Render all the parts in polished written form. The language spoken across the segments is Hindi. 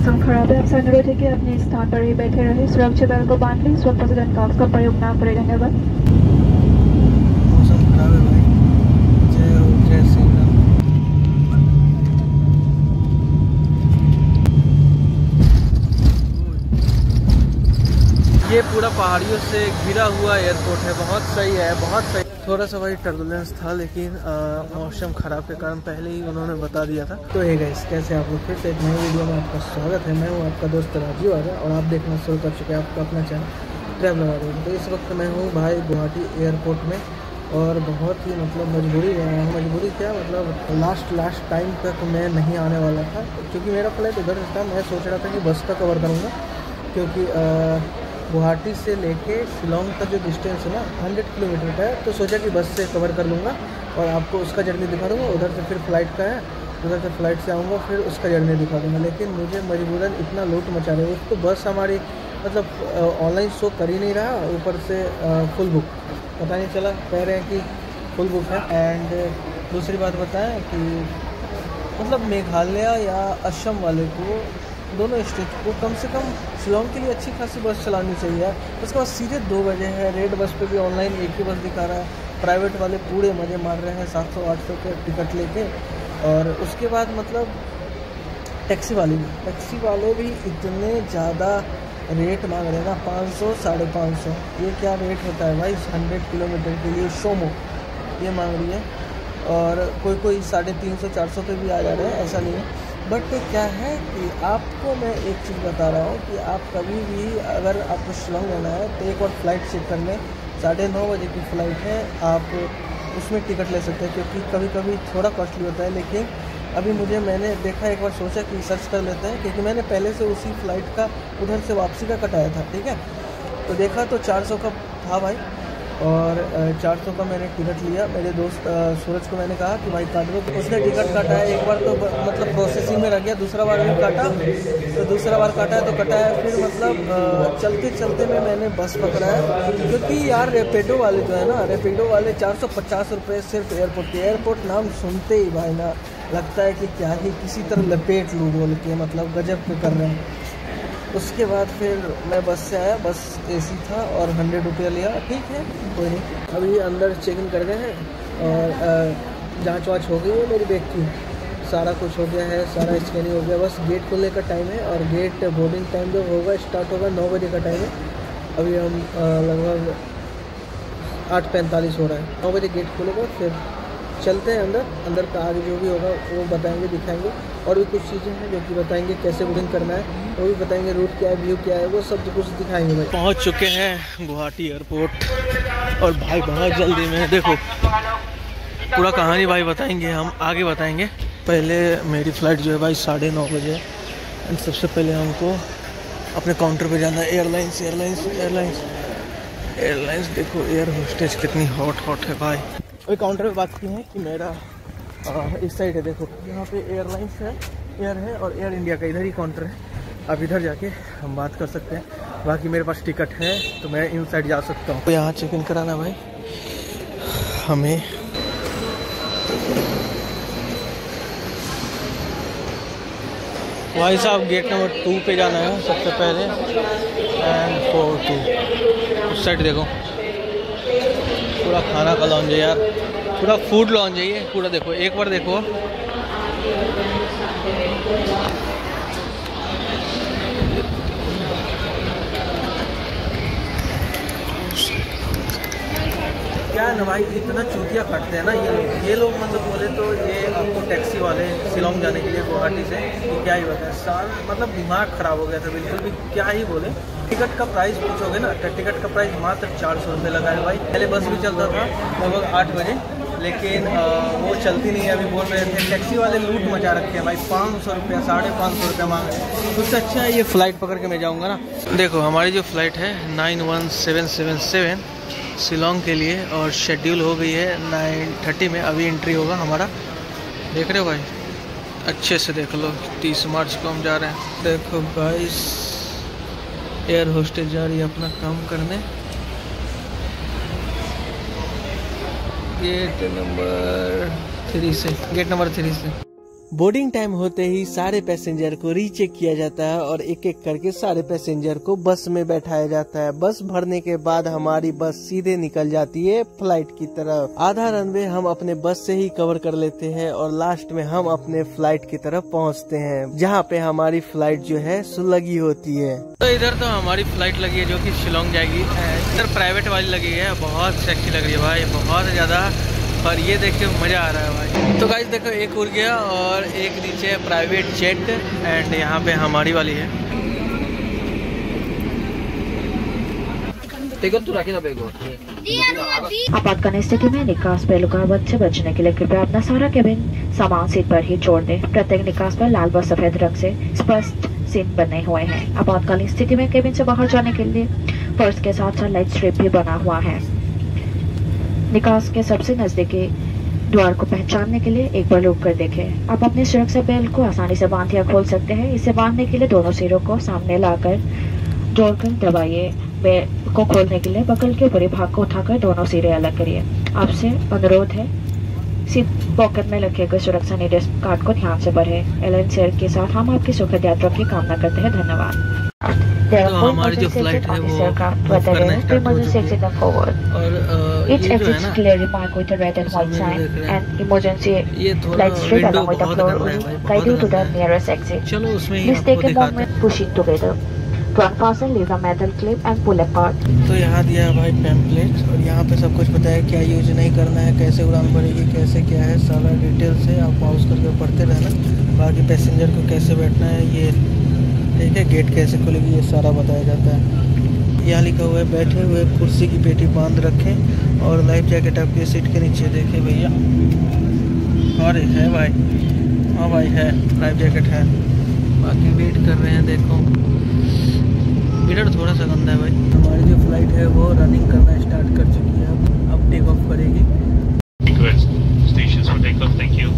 मौसम खराब है, आपसे अनुरोध है कि अपने स्थान पर ही बैठे रहे, सुरक्षित बेल्ट को बांध लें, इस वक्त प्रेसिडेंट का उसका प्रयोग ना करें। धन्यवाद। मौसम खराब है भाई। जय हो, जय श्री राम। ये पूरा पहाड़ियों से घिरा हुआ एयरपोर्ट है, बहुत सही है, बहुत सही। थोड़ा सा भाई टर्बुलेंस था, लेकिन मौसम ख़राब के कारण पहले ही उन्होंने बता दिया था। तो ये गाइस, कैसे आप लोग, फिर से एक नई वीडियो में आपका स्वागत है। मैं हूँ आपका दोस्त राजू आर्या और आप देखना शुरू कर चुके हैं आपका अपना चैनल ट्रैवलर आर्या। तो इस वक्त मैं हूँ भाई गुवाहाटी एयरपोर्ट में और बहुत ही मतलब मजबूरी है। मजबूरी क्या मतलब लास्ट टाइम तक मैं नहीं आने वाला था, क्योंकि मेरा फ्लाइट उधर था। मैं सोच रहा था कि बस का कवर करूँगा, क्योंकि गुवाहाटी से लेके शिलोंग का जो डिस्टेंस है ना 100 किलोमीटर का है। तो सोचा कि बस से कवर कर लूँगा और आपको उसका जर्नी दिखा दूँगा। उधर से फिर फ्लाइट का है, उधर से फ्लाइट से आऊँगा, फिर उसका जर्नी दिखा दूँगा। लेकिन मुझे मजबूरन इतना लूट मचा रहे हो, तो बस हमारी मतलब ऑनलाइन शो कर ही नहीं रहा, ऊपर से फुल बुक, पता नहीं चला, कह रहे हैं कि फुल बुक है। एंड दूसरी बात बताएं कि मतलब मेघालय या असम वाले को, दोनों स्टेट को कम से कम शिलोंग के लिए अच्छी खासी बस चलानी चाहिए। उसके बाद सीधे 2 बजे है, रेड बस पे भी ऑनलाइन एक ही बस दिखा रहा है। प्राइवेट वाले पूरे मज़े मार रहे हैं 700-800 के टिकट लेके। और उसके बाद मतलब टैक्सी वाले भी इतने ज़्यादा रेट मांग रहे हैं ना, 500 550। ये क्या रेट होता है भाई 100 किलोमीटर के लिए? शोमो ये मांग रही है, और कोई 350-400 पे भी आ जा रहे हैं, ऐसा नहीं है। बट क्या है कि आपको मैं एक चीज़ बता रहा हूँ कि आप कभी भी अगर आपको शिलोंग जाना है तो एक बार फ्लाइट चेक कर लें। 9:30 बजे की फ़्लाइट है, आप उसमें टिकट ले सकते हैं, क्योंकि कभी कभी थोड़ा कॉस्टली होता है। लेकिन अभी मैंने देखा, एक बार सोचा कि सर्च कर लेते हैं, क्योंकि मैंने पहले से उसी फ्लाइट का उधर से वापसी का कटाया था, ठीक है। तो देखा तो 400 का था भाई, और 400 का मैंने टिकट लिया। मेरे दोस्त सूरज को मैंने कहा कि भाई काट दो, तो उसने टिकट काटा है। एक बार तो मतलब प्रोसेसिंग में रह गया, दूसरा बार भी काटा, तो दूसरा बार काटा है तो कटा है। फिर मतलब चलते में मैंने बस पकड़ा है, क्योंकि यार रेपिडो वाले जो है ना, रेपिडो वाले 450 रुपये सिर्फ एयरपोर्ट नाम सुनते ही भाई ना लगता है कि क्या ही किसी तरह लपेट लूँ बोल के, मतलब गजब पे कर रहे हैं। उसके बाद फिर मैं बस से आया, बस एसी था और 100 रुपया लिया, ठीक है कोई नहीं। अभी अंदर चेक इन कर गए हैं और जांच वाँच हो गई है मेरी बैग की, सारा कुछ हो गया है, सारा स्कैनिंग हो गया। बस गेट खुलने का टाइम है, और गेट बोर्डिंग टाइम जो होगा स्टार्ट होगा 9 बजे का टाइम है। अभी हम लगभग 8:45 हो रहा है, 9 बजे गेट खुलेगा। फिर चलते हैं अंदर का आगे जो भी होगा वो बताएंगे, दिखाएंगे। और भी कुछ चीज़ें हैं जो कि बताएंगे, कैसे बुकिंग करना है वो भी बताएंगे, रूट क्या है, व्यू क्या है, वो सब कुछ दिखाएंगे भाई। पहुंच चुके हैं गुवाहाटी एयरपोर्ट, और भाई बहुत जल्दी में देखो पूरा कहानी भाई बताएंगे, हम आगे बताएंगे। पहले मेरी फ़्लाइट जो है भाई 9:30 बजे। एंड सबसे पहले हमको अपने काउंटर पे जाना है। एयरलाइंस देखो, एयर होस्टेज कितनी हॉट है भाई। अभी काउंटर पे बात की है कि मेरा इस साइड है, देखो यहाँ पे एयरलाइंस है, एयर है, और एयर इंडिया का इधर ही काउंटर है। अब इधर जाके हम बात कर सकते हैं। बाकी मेरे पास टिकट है तो मैं इन साइड जा सकता हूँ। तो यहाँ चेक इन कराना भाई हमें। भाई साहब गेट नंबर 2 पे जाना है सबसे पहले, एंड 4-2 उस साइड देखो पूरा खाना का लॉन्ज है यार, पूरा फूड लॉन्ज है ये पूरा। देखो एक बार देखो, क्या है ना भाई, इतना चूतिया काटते हैं ना ये लोग। मतलब बोले तो ये आपको टैक्सी वाले शिलोंग जाने के लिए गुवाहाटी से, कि क्या ही बताएं, साल मतलब दिमाग ख़राब हो गया था बिल्कुल भी, क्या ही बोले। टिकट का प्राइस पूछोगे ना तो टिकट का प्राइस मात्र 400 रुपये लगा है भाई। पहले बस भी चलता था लगभग 8 बजे, लेकिन वो चलती नहीं है। अभी बोल रहे थे टैक्सी वाले लूट मचा रखे हैं भाई, 500 रुपया 550 रुपया मांग रहे हैं। उससे अच्छा है ये फ़्लाइट पकड़ के मैं जाऊँगा ना। देखो हमारी जो फ़्लाइट है 91777 शिलोंग के लिए, और शेड्यूल हो गई है 9:30 में। अभी एंट्री होगा हमारा, देख रहे हो भाई, अच्छे से देख लो। 30 मार्च को हम जा रहे हैं। देखो गाइस, एयर होस्टेज जा रही है अपना काम करने। गेट नंबर 3 से। बोर्डिंग टाइम होते ही सारे पैसेंजर को रीचेक किया जाता है और एक एक करके सारे पैसेंजर को बस में बैठाया जाता है। बस भरने के बाद हमारी बस सीधे निकल जाती है फ्लाइट की तरफ। आधा रनवे हम अपने बस से ही कवर कर लेते हैं और लास्ट में हम अपने फ्लाइट की तरफ पहुंचते हैं, जहां पे हमारी फ्लाइट जो है लगी होती है। तो इधर तो हमारी फ्लाइट लगी है जो कि शिलोंग जाएगी। इधर प्राइवेट वाली लगी है, बहुत सेक्सी लग रही है भाई, बहुत ज्यादा। और ये देख के मजा आ रहा है भाई। तो गाइस देखो, एक उड़ गया और एक नीचे है प्राइवेट जेट एंड यहाँ पे हमारी वाली है। आपातकालीन स्थिति में निकास पर रुकावट से बचने के लिए कृपया अपना सारा केबिन सामान सीट पर ही छोड़ दें। प्रत्येक निकास पर लाल व सफेद रंग से स्पष्ट सीन बने हुए हैं। आपातकालीन स्थिति में केबिन से बाहर जाने के लिए फर्श के साथ साथ लाइट स्ट्रिप भी बना हुआ है। निकास के सबसे नजदीकी द्वार को पहचानने के लिए एक बार रुक कर देखें। आप अपने सुरक्षा बेल्ट को आसानी से बांध या खोल सकते हैं। इसे बांधने के लिए दोनों सिरों को सामने लाकर जोड़कर दबाइए। बेल्ट को खोलने के लिए बगल के ऊपरी भाग को उठाकर दोनों सिरे अलग करिए। आपसे अनुरोध है, सीट पॉकेट में रखे गए सुरक्षा निर्देश कार्ड को ध्यान से पढ़ें। एयरलाइन शेयर के साथ हम आपकी सुखद यात्रा की कामना करते हैं। धन्यवाद। तो हमारी जो फ्लाइट है वो करना स्टार्ट हो चुकी है और Each ये जो है exit ना, clearly marked with a red and white sign and emergency ये थोड़ा light strip window along with the बहुत floor गंदा है will भाई, guide you बहुत to the गंदा है। nearest exit. चलो उसमें ही Please आपको take a दिखाते moment, हैं। push it together. To unfasten, leave the metal clip and pull apart. तो यहाँ दिया है भाई पैम्पलेट और यहाँ पे सब कुछ बताया क्या यूज नहीं करना है, कैसे उड़ान भरेगी, कैसे क्या है, सारा डिटेल से आप पॉज करके पढ़ते रहना। बाकी पैसेंजर को कैसे बैठना है, ये ठीक है, गेट कैसे खुलेगी, ये सारा बताया जाता है। यहाँ लिखा हुआ है बैठे हुए कुर्सी की पेटी बांध रखें और लाइफ जैकेट आपके सीट के नीचे देखें भैया। और है भाई, हाँ भाई है, लाइफ जैकेट है। बाकी वेट कर रहे हैं, देखो मिरर थोड़ा सा गंदा है भाई। हमारी जो फ्लाइट है वो रनिंग करना स्टार्ट कर चुकी है, अब टेक ऑफ करेगी। Stations for takeoff, thank you.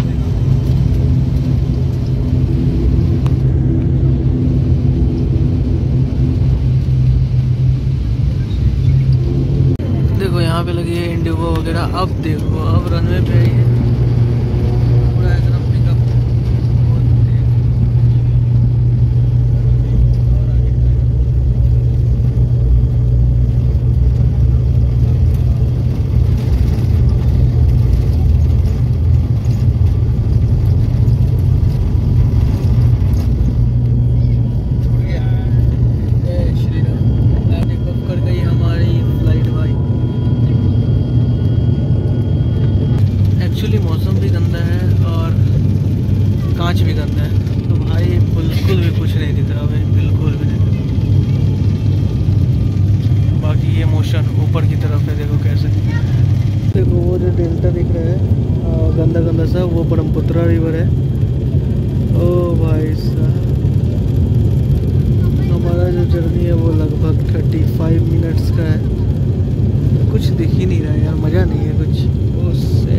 देखो यहाँ पे लगी है इंडिगो वगैरह। अब देखो, अब रनवे पे आई है, पूरा एकदम पिकअप। एक्चुअली मौसम भी गंदा है और कांच भी गंदा है, तो भाई बिल्कुल भी कुछ नहीं दिख रहा भाई, बिल्कुल भी नहीं। बाकी ये मोशन ऊपर की तरफ है, देखो कैसे। देखो वो जो डेल्टा दिख रहा है गंदा गंदा सा, वो ब्रह्मपुत्रा रिवर है। ओ भाई साहब, हमारा जो जर्नी है वो लगभग 35 मिनट्स का है। कुछ दिख ही नहीं रहा है यार, मज़ा नहीं है कुछ उससे।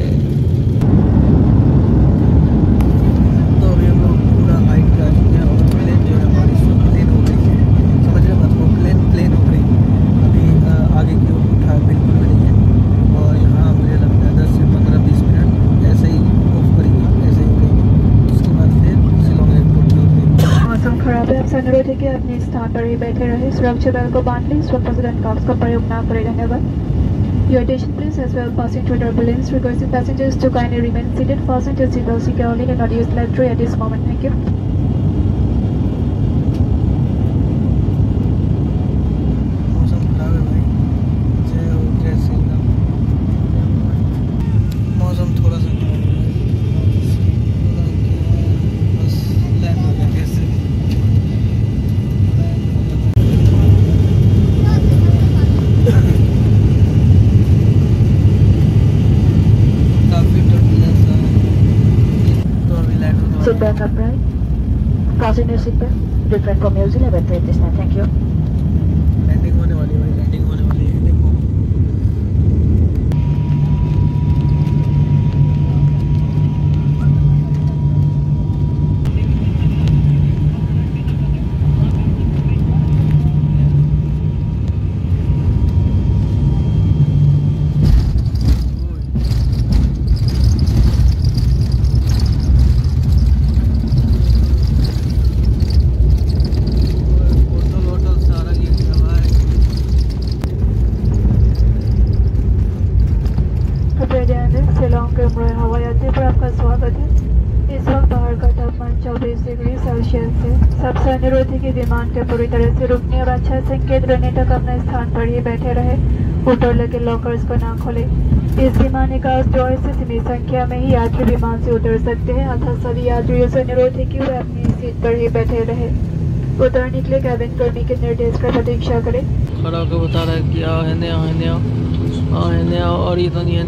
तो अभी हम लोग पूरा हाइट पे आ चुके हैं और प्लेन जो है हमारी प्लेन हो गई है, समझ रहे बात को, प्लेन हो गई। अभी आगे की ओर उठा बिल्कुल भी नहीं है और यहाँ मुझे लगता है 10 से 15-20 मिनट ऐसे ही ऑफ करेंगे, ऐसे ही उड़ेंगे। उसके बाद फिर शिलोंग एयरपोर्ट पे उतरेंगे। मौसम खराब है, आपसे अनुरोध है कि अपने स्थान पर ही बैठे रहे। सुरक्षा बेल्ट को बांध लें, स्वयं प्रेसिडेंट कॉक्स का प्रयोग ना करें। धन्यवाद। Your attention please, as well passing through turbulence, requesting passengers to kindly remain seated, fasten your seatbelt securely and not use left tray at this moment. Thank you. मौसम खराब है भाई, जय हो जय श्री राम। मौसम थोड़ा सा खराब है, बस लैंड हो गया कैसे। Sit back upright. Fasten your seatbelt. Refrain from using elevator at this time. Thank you. Landing होने वाली है भाई, लैंडिंग होने वाली है, देखो। है। सबसे अनुरोध है कि विमान के पूरी तरह से रुकने और अच्छा संकेत रहने तक अपने स्थान पर ही बैठे रहे। ऊपर लगे लॉकर्स को ना खोले। इस विमान निकास द्वार से सीमित संख्या में ही यात्री विमान से उतर सकते हैं, अतः सभी यात्रियों से अनुरोध है कि वे अपनी सीट पर ही बैठे रहे। उतरने के लिए कैबिन कर्मी के निर्देश पर प्रतीक्षा करें। खड़ा होकर बता रहा है कि आओ और ये तो नहीं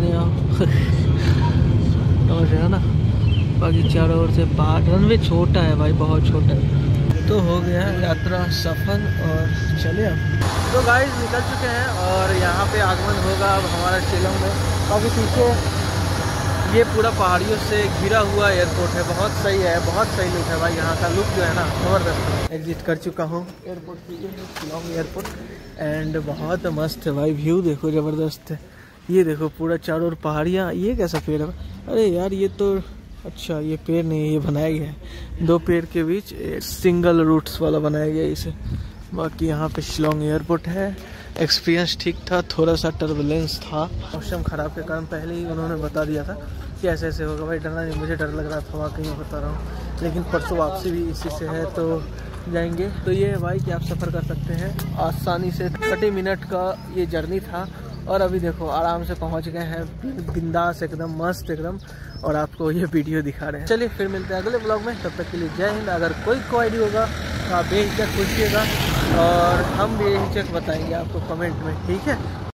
है ना। बाकी चारों ओर से पहाड़, रनवे छोटा है भाई, बहुत छोटा है। तो हो गया यात्रा सफल और चले अब। तो गाइस निकल चुके हैं और यहाँ पे आगमन होगा अब हमारा शिलोंग में। काफ़ी पीछे ये पूरा पहाड़ियों से घिरा हुआ एयरपोर्ट है, बहुत सही है, बहुत सही लुक है भाई। यहाँ का लुक जो है ना ज़बरदस्त है। एग्जिट कर चुका हूँ एयरपोर्ट से, ये शिलोंग एयरपोर्ट, एंड बहुत मस्त है भाई। व्यू देखो ज़बरदस्त है। ये देखो पूरा चारों ओर पहाड़ियाँ। ये कैसा पेड़ है? अरे यार ये तो, अच्छा ये पेड़ नहीं है, ये बनाया गया है। दो पेड़ के बीच सिंगल रूट्स वाला बनाया गया इसे। बाकी यहाँ पे शिलोंग एयरपोर्ट है। एक्सपीरियंस ठीक था, थोड़ा सा टर्बुलेंस था, मौसम ख़राब के कारण पहले ही उन्होंने बता दिया था कि ऐसे ऐसे होगा। भाई डरना नहीं, मुझे डर लग रहा था वाकई में बता रहा हूँ, लेकिन परसों वापसी भी इसी से है तो जाएंगे। तो ये है भाई कि आप सफ़र कर सकते हैं आसानी से। 30 मिनट का ये जर्नी था और अभी देखो आराम से पहुंच गए हैं, बिंदास एकदम मस्त एकदम, और आपको ये वीडियो दिखा रहे हैं। चलिए फिर मिलते हैं अगले ब्लॉग में, तब तक के लिए जय हिंद। अगर कोई क्वेरी होगा तो आप बेहिचक पूछिएगा और हम बेहिचक बताएंगे आपको कमेंट में, ठीक है।